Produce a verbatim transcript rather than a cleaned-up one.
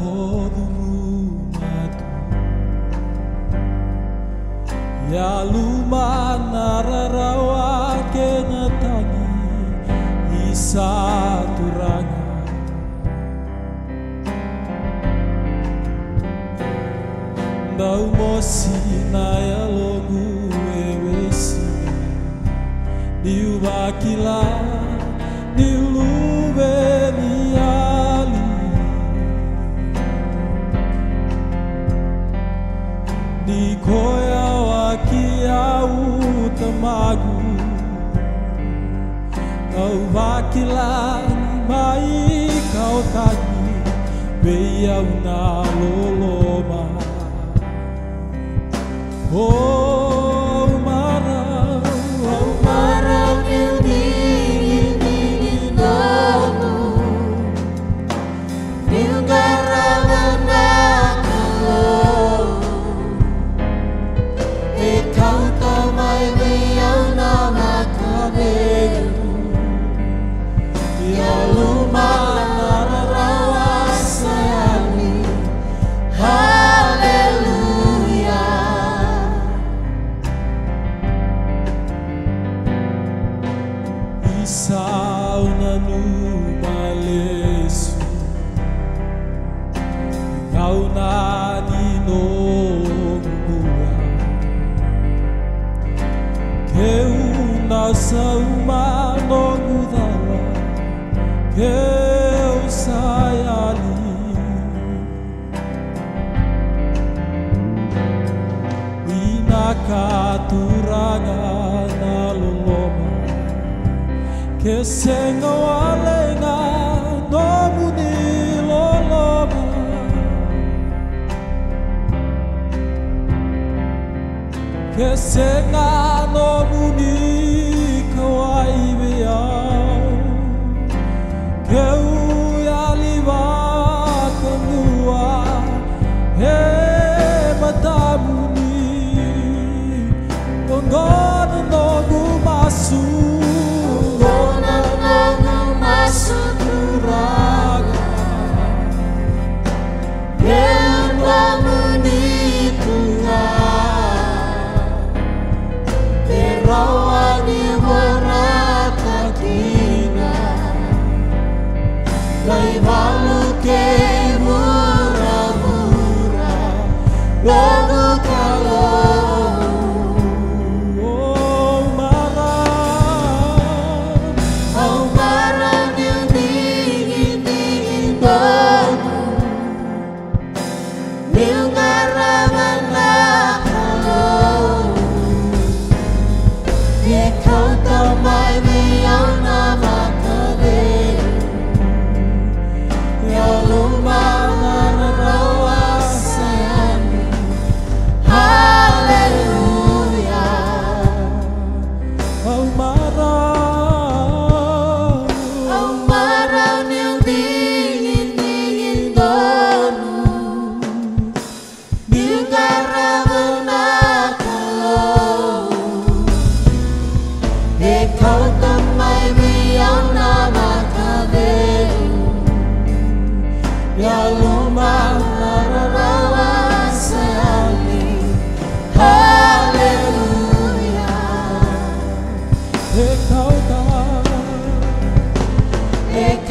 hodumatu ya luma nararawa kenatangi isa turanga Ndau mosi na ya logu ewesi diubakila dilubeniali dikoya wakia utamagu kau bakila mai kau tagi beya una loloma oh marau oh marau yang dingin dingin lalu dilgaraman kalau ekau tamai beyau nama kabelu ya luma nararawa sayali saunanu malesu kau nani no gua keu na sauma no gudala keu sayali inaka turanga na loloma que senga walenga no muni loloma que senga no muni kawai beau que uya liva kanua he matamuni ngona no gumasu Suturaga yang menikungnya terawani warata kina lai malu ke murah-murah lalu kalau Ekau tak